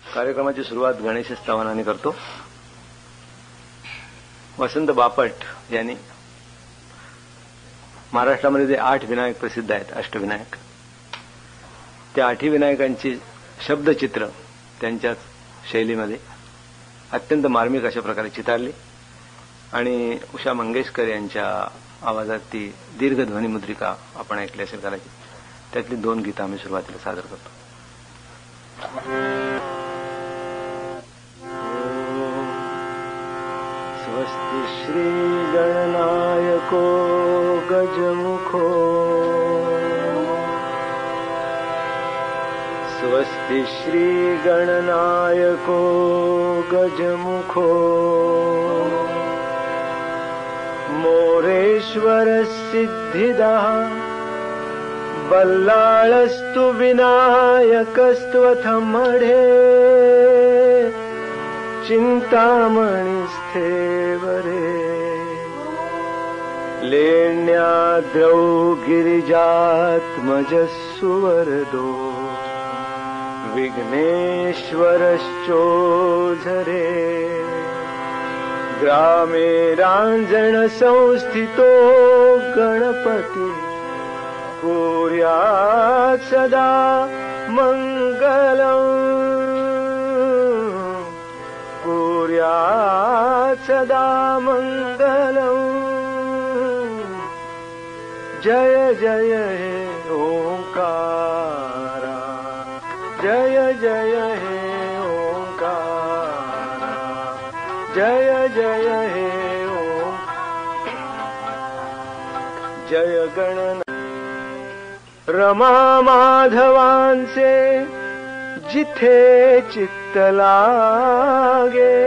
कार्यक्रमाची सुरुवात गणेश स्तवनाने करतो. वसंत बापट यांनी महाराष्ट्रामध्ये जे 8 विनायक प्रसिद्ध आहेत, अष्टविनायक, त्या 8 विनायकांची शब्दचित्र त्यांच्याच शैलीमध्ये अत्यंत मार्मिक अशा प्रकारे चितारली आणि उषा मंगेशकर यांच्या आवाजात ती दीर्घ ध्वनिमुद्रिका आपण ऐकली असेल कदाचित. त्यातली 2 गीतं आम्ही सुरुवातीला सादर करतो. स्वस्ति श्री गणनायको गजमुखो, स्वस्ति श्री गणनायको गजमुखो, मोरेश्वर सिद्धिदः बल्लाळस्तु विनायकस्त्वथमढे, चिंतामणिस्थेवरे, लेण्याद्रौ गिरिजात्मजस्सुवरदो, विघ्नेश्वरश्चोधरे, ग्रामे रांजण संस्थितो गणपति, कुर्यात् सदा मंगलम्, कुर्यात् सदा मंगलम्. जय जय हे ओंकारा, जय जय हे ओंकारा, जय जय हे जय गणना. रमा माधवांचे जिथे चित्त लागे,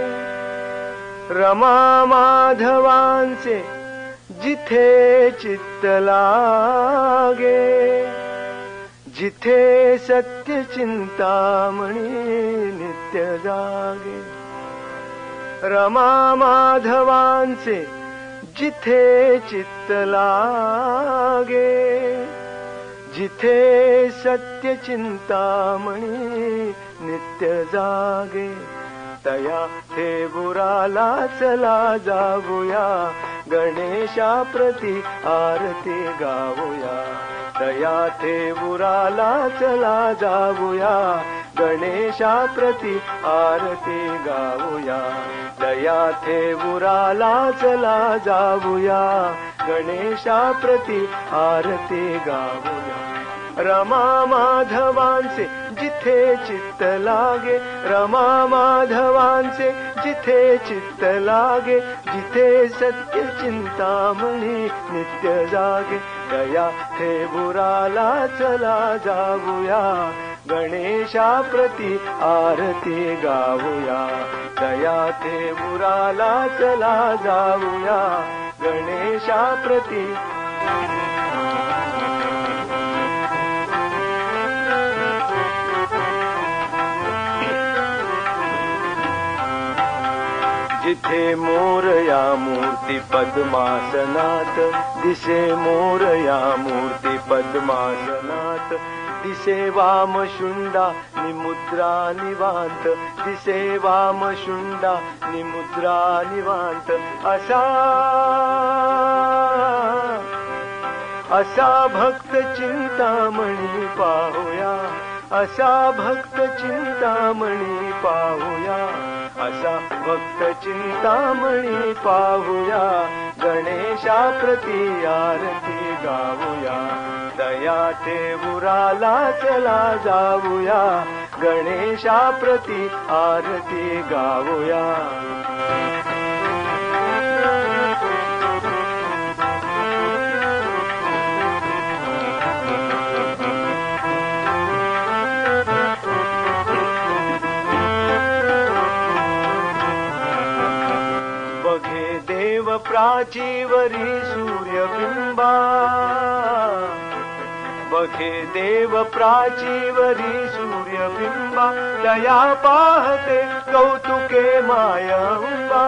रमा माधवांचे जिथे चित्त लागे, जिथे सत्य चिंतामणी नित्य जागे. रमा माधवांचे जिथे चित्त लागे, जिथे सत्य चिंतामणी नित्य जागे. तया ठेबुराला चला जाऊया, गणेशा प्रति आरती गाऊया. तया ठेबुराला चला जाऊया, गणेशा प्रति आरती गाऊया. तया ठेबुराला चला जाऊया, गणेशा प्रति आरती गाऊया. रमा माधवांचे जिथे चित्त लागे, रमा माधवांचे जिथे चित्त लागे, जिथे सत्य चिंतामणी नित्य जागे. तया ठेबुराला चला जाऊया, गणेशा प्रति आरती गाऊया. तया ठेबुराला चला जाऊया, गणेशा प्रति. जिथे मोरया मूर्ती पद्मासनात, दिसे मोरया मूर्ती पद्मासनात, दिसे वामशुंडा निमुद्रा निवांत, दिसे वामशुंडा निमुद्रा निवांत. असा भक्त चिंतामणी पाहूया, असा भक्त चिंतामणी पाहूया, असा भक्त चिंतामणी पाहूया. गणेशा प्रति आरती गाऊया. दया ठेबुराला चला जाऊया, गणेशा प्रति आरती गाऊया. प्राचीवरी सूर्यबिंबा, बघे देव प्राचीवरी सूर्यबिंबा, दया पाहते कौतुके मायंबा.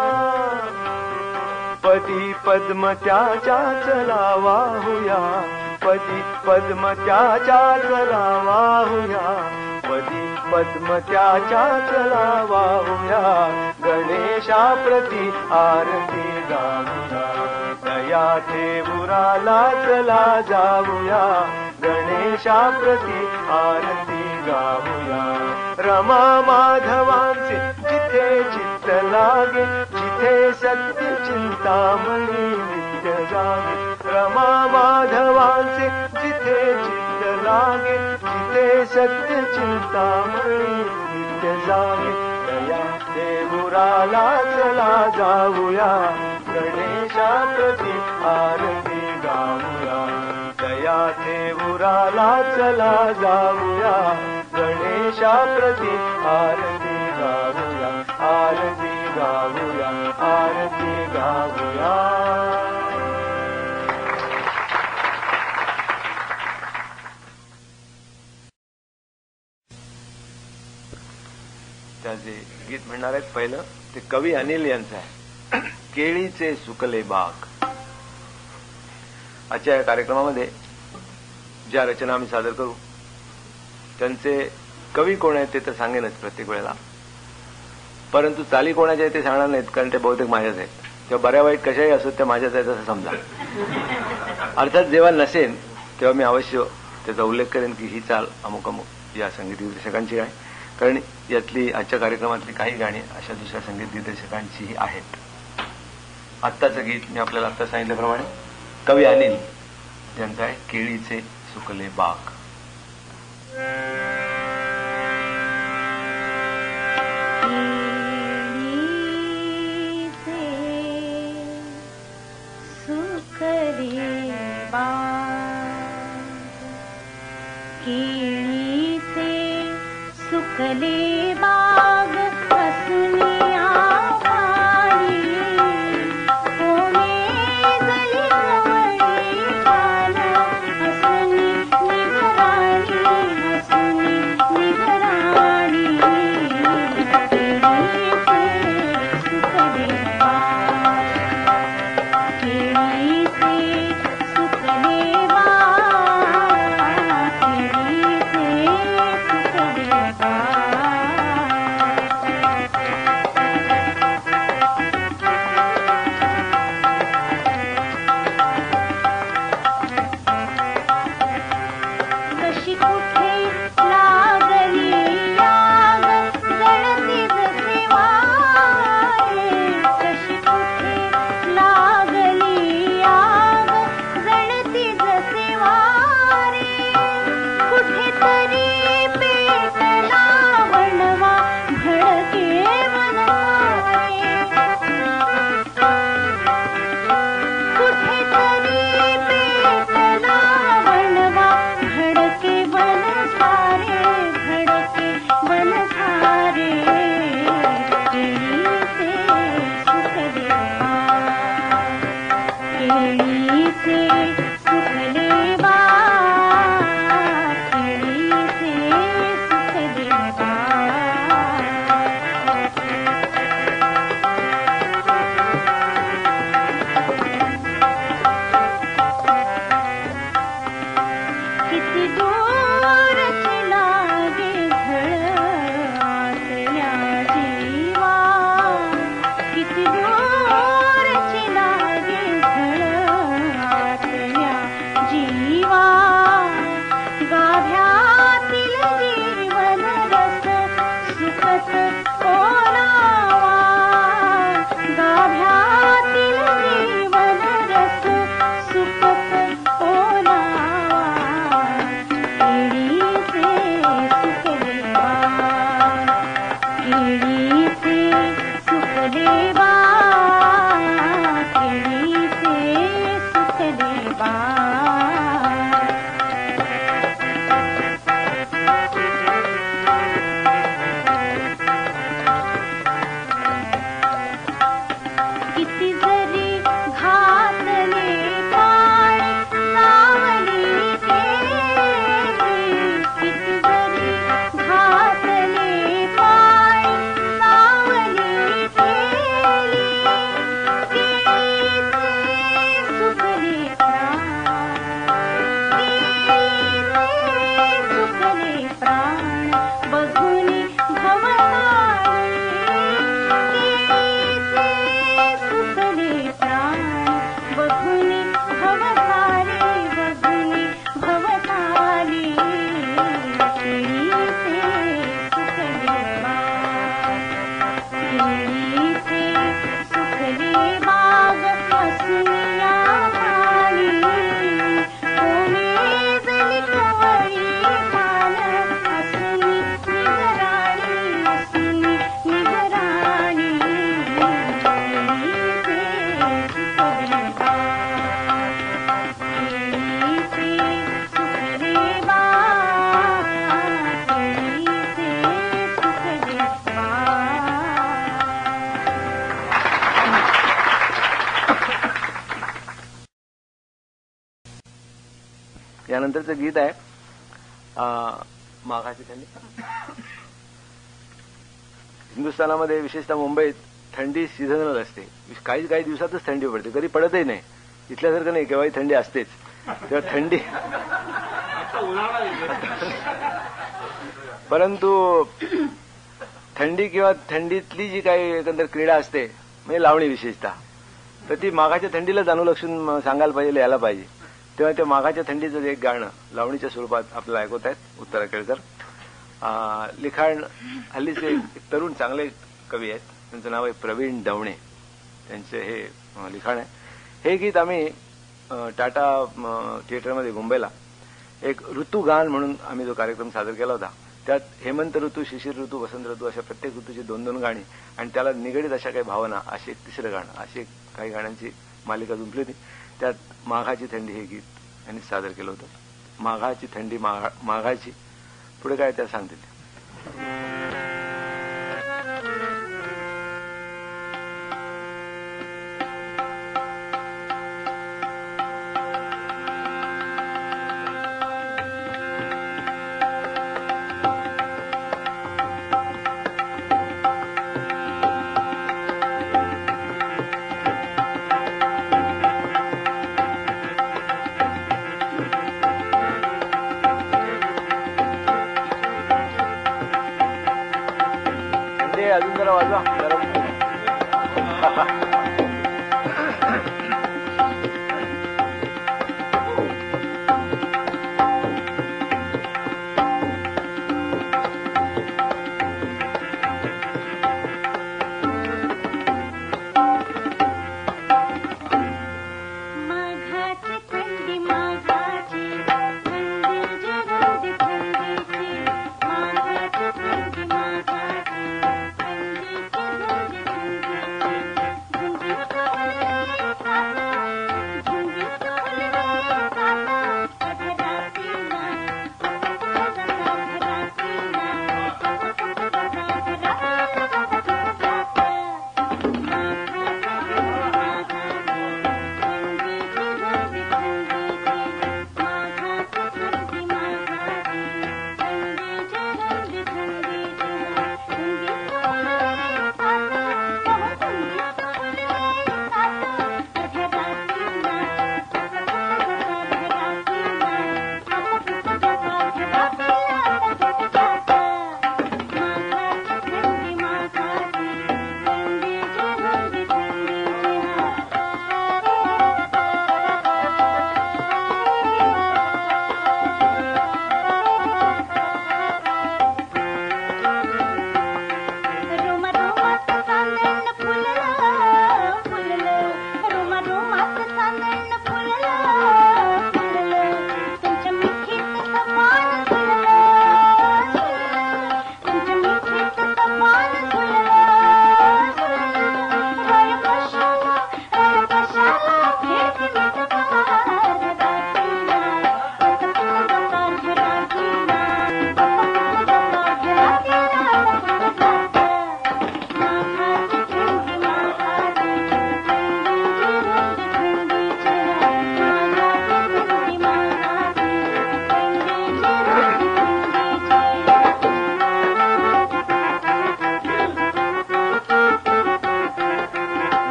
पदी पद्म त्याच्या चला वाहूया, पदी पद्म त्याच्या चला वाहूया, पदी पद्म त्याच्या चला वाहूया, गणेशाप्रती आरती गाऊया. दया ठेवुराला चला जाऊया, गणेशाप्रती आरती गाऊया. रमा माधवांचे जिथे चित्त लागे, जिथे सत्य चिंतामणी नित्य जागे. रमा माधवांचे जिथे चित्त लागे, जिथे सत्य चिंतामणी नित्य जागे. दया देऊराला चला जाऊया, गणेशाप्रती आरती गाऊया. दया देऊराला चला जाऊया, गणेशाप्रती आरती गाऊया, आरती गाऊया, आरती गाऊया. जे गीत म्हणणार आहेत पहिलं ते कवी अनिल यांचं आहे, केळीचे सुकले बाग. आजच्या या कार्यक्रमामध्ये ज्या रचना आम्ही सादर करू त्यांचे कवी कोण आहेत ते तर सांगेनच प्रत्येक वेळेला, परंतु चाली कोणाच्या आहेत ते सांगणार नाहीत, कारण ते बहुतेक माझ्याच आहेत. किंवा बऱ्या वाईट कशाही असो त्या माझ्याच आहेत असं समजा. अर्थात जेव्हा नसेन तेव्हा मी अवश्य त्याचा उल्लेख करेन की ही चाल अमुक अमुक या संगीत दिग्दर्शकांची आहे, कारण यातली आजच्या कार्यक्रमातली काही गाणी अशा दुसऱ्या संगीत दिग्दर्शकांचीही आहेत. आत्ताचं गीत मी आपल्याला आत्ता सांगितल्याप्रमाणे कवी अनिल यांचं आहे, केळीचे सुकले बाग. सुकले बाग असनिया पाणी, कोणे जली जवळी पान, असनी निघराणी, असनी निघराणी. केळीचे सुकले बाग, केळीचे सुकले बाग, केळीचे सुकले बाग. कशी कुठे लागली आग, जळती जसे वारे. कशी कुठे लागली आग, जळती जसे वारे. कुठेतरी पेटला वणवा, भडके वनसारे. कुठेतरी पेटला वणवा, भडके वनसारे, भडके वनसारे. केळीचे सुकले बाग, केळीचे सुकले बाग, केळीचे सुकले बाग. किती दूरची लागे झळ आतल्या जीवा, किती दूरची लागे झळ आतल्या जीवा. गाभ्यातील जीवन रस सुखत ओलावा, गाभ्यातील जीवन रस सुखत ओलावा. केळीचे सुकले बाग, केळीचे सुकले बाग, केळीचे सुकले बाग. किती जरी घातले पाणी सावली केली, किती जरी घातले पाणी सावली केली. केळीचे सुकले प्राण, केळीचे सुकले प्राण. बघून यानंतरचं गीत आहे माघाची थंडी. हिंदुस्थानामध्ये विशेषतः मुंबईत थंडी सीझनल असते. काही दिवसातच थंडी पडते, कधी पडतही नाही. इथल्यासारखं नाही, केव्हाही थंडी असतेच. तेव्हा थंडी परंतु थंडी किंवा थंडीतली जी काही एकंदर क्रीडा असते म्हणजे लावणी विशेषतः, तर ती माघाच्या थंडीला जाणून सांगायला पाहिजे, लिहायला पाहिजे. तेव्हा त्या माघाच्या थंडीचं एक गाणं लावणीच्या स्वरूपात आपल्याला ऐकवत आहेत उत्तरा केळकर. लिखाण हल्लीचे एक तरुण चांगले कवी आहेत, त्यांचं नाव आहे प्रवीण दवणे. त्यांचे हे लिखाण आहे. हे गीत आम्ही टाटा थिएटरमध्ये मुंबईला एक ऋतुगान म्हणून आम्ही जो कार्यक्रम सादर केला होता, त्यात हेमंत ऋतू, शिशिर ऋतू, वसंत ऋतू अशा प्रत्येक ऋतूची 2-2 गाणी आणि त्याला निगडीत अशा काही भावना, अशी एक तिसरं गाणं, अशी काही गाण्यांची मालिका जुंपली होती. त्यात माघाची थंडी हे गीत यांनी सादर केलं होतं. माघाची थंडी माघाची, पुढे काय त्या सांगतील. अजून जरा वाजवा.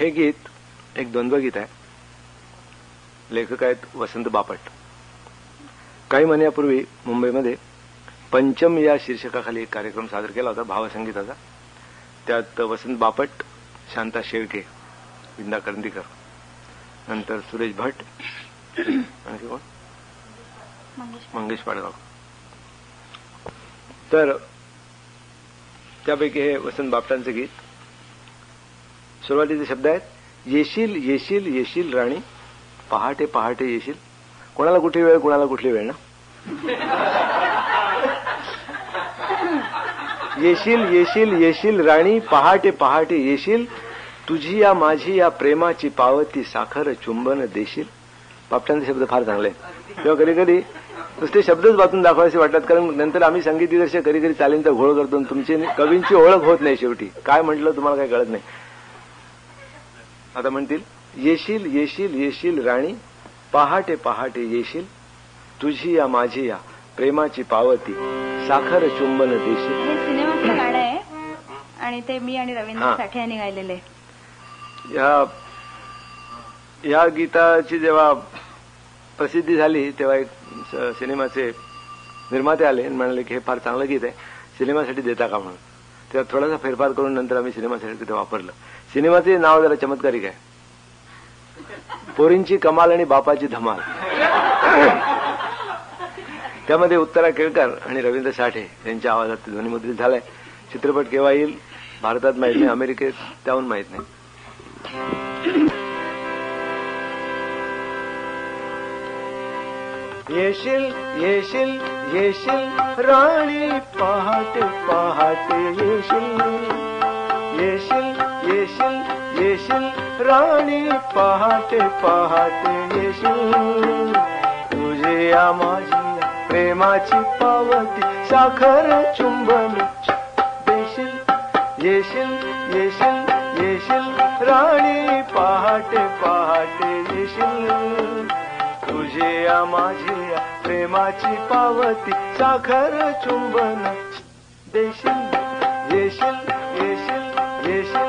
हे गीत एक द्वंद्वगीत आहे. लेखक आहेत वसंत बापट. काही महिन्यापूर्वी मुंबईमध्ये पंचम या शीर्षकाखाली एक कार्यक्रम सादर केला होता भावसंगीताचा. त्यात वसंत बापट, शांता शेळके, विंदा करंदीकर, नंतर सुरेश भट आणि कोण मंगेश पाडगाव. तर त्यापैकी हे वसंत बापटांचे गीत. सुरुवातीचे शब्द आहेत, येशील येशील येशील राणी, पहाटे पहाटे येशील. कोणाला कुठली वेळ, कोणाला कुठली वेळ ना. येशील येशील येशील राणी, पहाटे पहाटे येशील, तुझी या माझी या प्रेमाची पावती, साखर चुंबन देशील. बापटांचे शब्द फार चांगले आहेत. तेव्हा कधी कधी नुसते शब्दच वाचून दाखवायचे वाटतात, कारण नंतर आम्ही संगीत दिदर्शक कधी कधी चालींचा घोळ करतो, तुमची कवींची ओळख होत नाही. शेवटी काय म्हटलं तुम्हाला काही कळत नाही. आता म्हणतील, येशील येशील येशील राणी, पहाटे पहाटे येशील, तुझी या माझी या प्रेमाची पावती, साखर चुंबन देशील. हे सिनेमाचं गाणं आहे आणि ते मी आणि रवींद्र साठे यांनी गायलेले. या गीताची जेव्हा प्रसिद्धी झाली तेव्हा एक सिनेमाचे निर्माते आले आणि म्हणाले की हे फार चांगलं गीत आहे, सिनेमासाठी देता का म्हणून. तेव्हा थोडासा फेरफार करून नंतर आम्ही सिनेमासाठी ते वापरलं. सिनेमाचे नाव जरा चमत्कारिक आहे, पोरींची कमाल आणि बापाची धमाल. त्यामध्ये उत्तरा केळकर आणि रवींद्र साठे यांच्या आवाजात ध्वनिमुद्रित झालाय. चित्रपट केव्हा येईल भारतात माहित नाही, अमेरिकेत त्याहून माहित नाही. येशील येशील येशील राणी, पहाटे पहाटे येशील, येशील येशील येशील राणी, पहाटे पहाटे येशील, तुझे या माझी या प्रेमाची पावती, साखर चुंबन देशील. येशील येशील येशील राणी, पहाटे पहाटे येशील, तुझे या माझी या प्रेमाची पावती, साखर चुंबन देशील. येशील येशील येशील.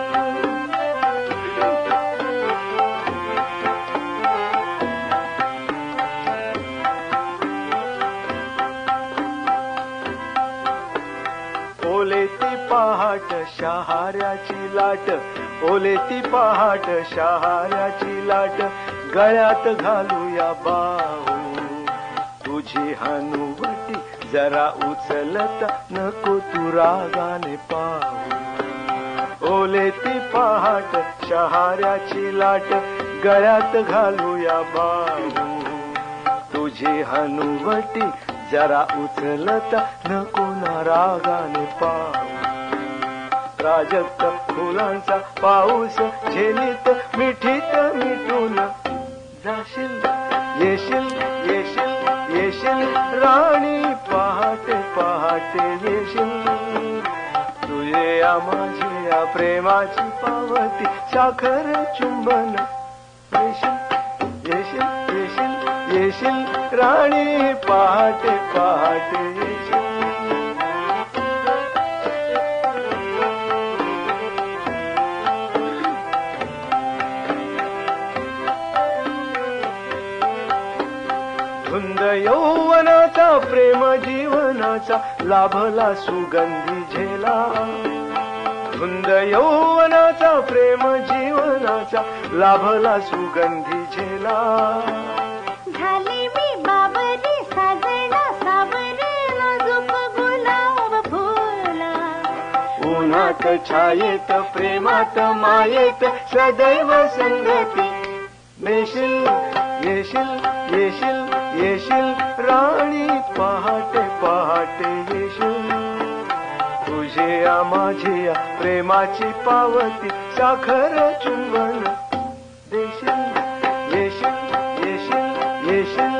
ओलेती पहाट शहाऱ्याची लाट, ओलेती पहाट शहाऱ्याची लाट, गळ्यात घालूया बाहू, तुझी हनुवटी जरा उचलता नको तू रागाने पाहू. ओलेती पहाट शहाऱ्याची लाट, गळ्यात घालूया बाहू, तुझी हनुवटी जरा उचलता नको ना रागाने पाहू. प्राजक्त फुलांचा पाऊस झेलीत मिठीत मिटून जाशील. येशील येशील येशील राणी, पहाटे पहाटे येशील, तुझे या माझी या प्रेमाची पावती, साखर चुंबन देशील. येशील येशील येशील राणी, पहाटे पहाटे येशील. धुंद यौवनाचा प्रेम जीवनाचा, लाभला सुगंधी झेला. धुंद यौवनाचा प्रेम जीवनाचा, लाभला सुगंधी झेला. झाली मी बाबरी साजना सावर, नाजूक गुलाब फुला. उन्हात छायेत प्रेमात मायेत, सदैव संगती देशील. येशील येशील येशील राणी, पहाटे पहाटे येशील, तुझे या माझी या प्रेमाची पावती, साखर चुंबन देशील. येशील येशील येशील.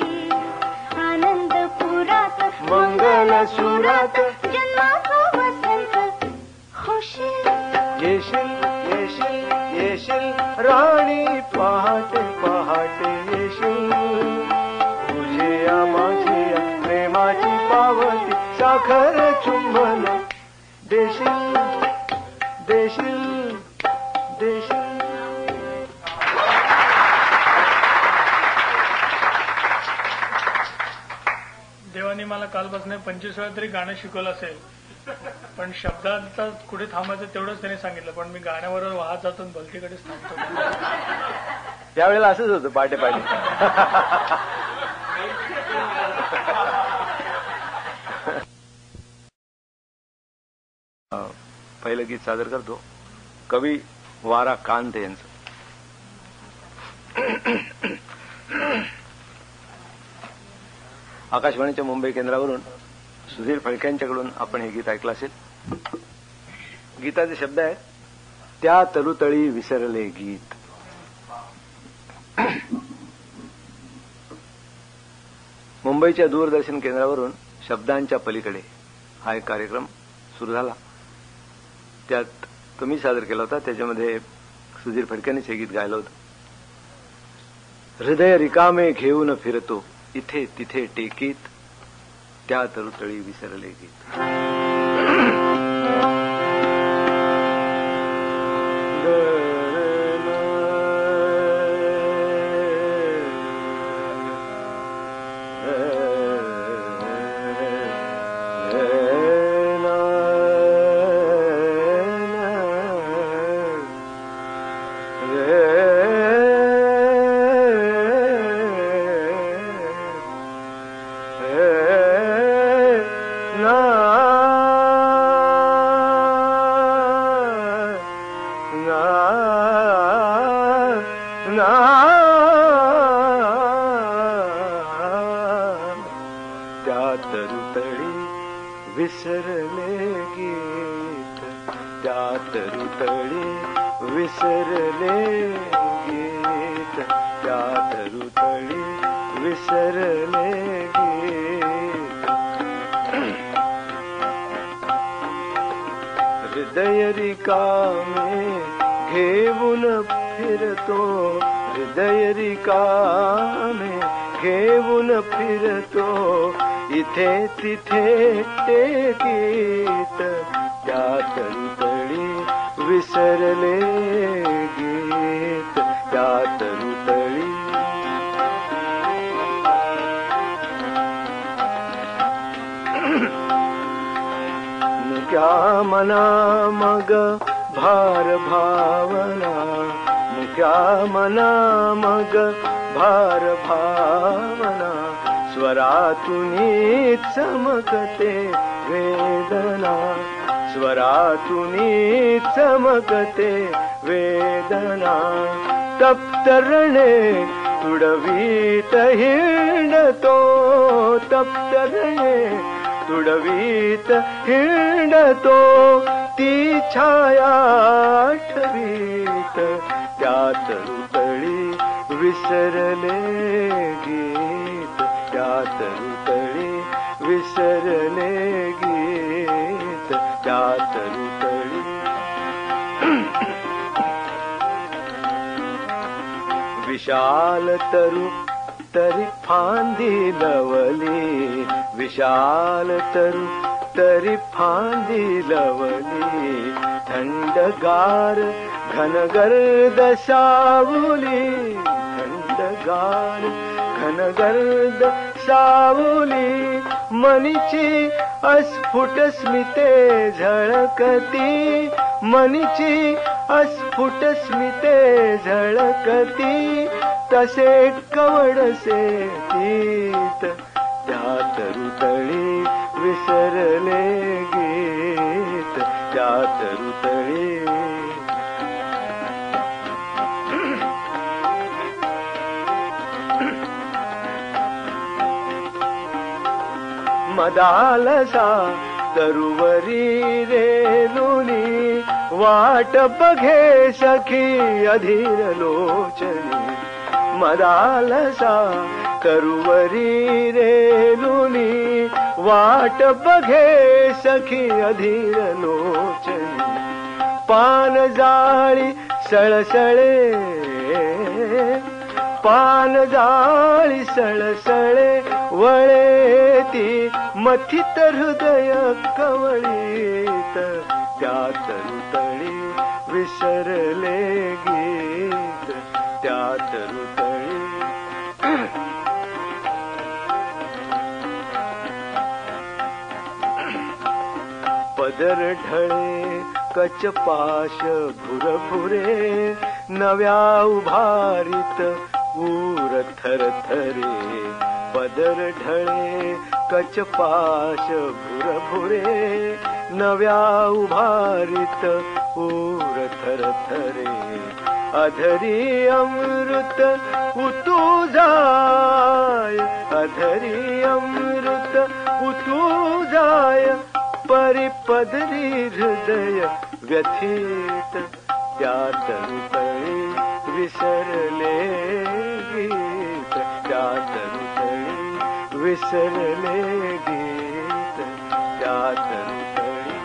सुरात जन्माचा येशील येशील येशील राणी पहाटे पहाटे येशील तुझ्या माझ्या प्रेमाची पावती साखर चुंबन देशील देशील देशील. देवानी मला कालपासून 25 वेळा तरी गाणं शिकवलं असेल, पण शब्दांचा कुठे थांबायचं तेवढंच त्यांनी सांगितलं, पण मी गाण्याबरोबर वाहत जातो भलतीकडेच थांबतो. यावेळेला असंच होतं पाटे पाटे. पहिलं गीत सादर करतो कवी वारा कांत यांचं. आकाशवाणीच्या मुंबई केंद्रावरून सुधीर फडक्यांच्याकडून आपण हे गीत ऐकलं असेल. गीताचे शब्द आहेत, त्या तरुतळी विसरले गीत. मुंबईच्या दूरदर्शन केंद्रावरून शब्दांच्या पलीकडे हा एक कार्यक्रम सुरू झाला. त्यात तुम्ही सादर केला होता. त्याच्यामध्ये सुधीर फडक्यांनीच हे गीत गायलं होतं. हृदय रिकामे घेऊन फिरतो इथे तिथे टेकीत त्या तरुतळी विसरले गीत. त्या तरुतळी विसरले गीत, त्या तरुतळी विसरले गीत, त्या तरुतळी विसरले गीत. हृदय रिकामे घेऊन फिरतो, हृदय रिकामे घेऊन फिरतो इथे तिथे टेकीत त्या तरुतळी विसरले गीत, त्या तरुतळी. मुक्या मना मग भार भावना, मुक्या मना मग भार भावना, स्वरातुनी चमकते वेदना, स्वरातुनी चमकते वेदना. तप्तरणे तुडवीत हिंडतो, तप्तरणे तुडवीत हिंडतो ती छाया आठवीत त्या तरुतळी विसरले गीत, त्या तरुतळी विसरले गीत, त्या तरुतळी. विशाल तरू तरी फांदी लवली, विशाल तरू तरी फांदी लवली, थंडगार घनगर्द सावली, थंडगार घनगर्द सावली. मनीची अस्फुट स्मिते झळकती, मनीची अस्फुट स्मिते झळकती तसे कवडसे गीत त्या तरुतळी विसरले गीत, त्या तरुतळी. मदालसा तरुवरी रेलुनी वाट बघे सखी अधीर लोचनी, मदालसा तरुवरी रेलुनी वाट बघे सखी अधीर लोचनी. पान जाळी सळसळे, पान जाळी सळसळे वळे ती मथित हृदय कवळीत, त्यात रुतळी विसरले गीत, त्यात रुतळी. पदर ढळे कचपाश भुरभुरे, नव्या उभारीत ऊर थरथरे. पदर ढळे कचपाश भुरभुरे, नव्या उभारीत ऊर थरथरे. अधरी अमृत उतू जाय, अधरी अमृत उतू जाय, परिपदरी हृदय व्यथित, त्यात रुतळी विसरले गीत, त्यात रुतळी विसरले गीत, त्यात रुतळी.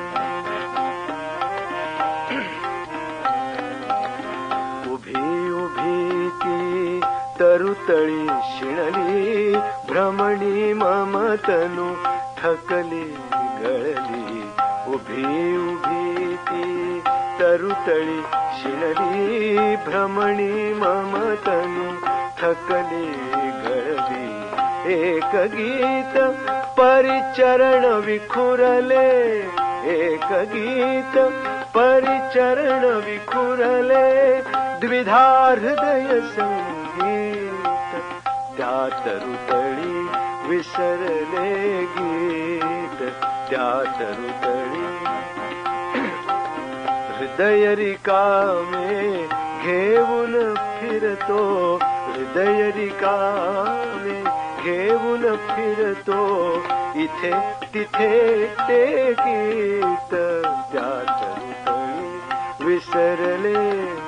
उभी उभी ती तरुतळी शिणली, भ्रमणी ममतनु थकली गळली. उभी उभी ती तरुतळी शिणली, भ्रमणी ममतनु थकली गळली. एक गीत परिचरण विखुरले, एक गीत परिचरण विखुरले, द्विधा हृदय संगीत, त्यात रुतळी विसरले गीत, त्यात रुतळी. हृदय रिकामे घेऊन फिरतो, हृदय रिकामे घेऊन फिरतो, इथे तिथे ते गीत, त्यात रुतळी विसरले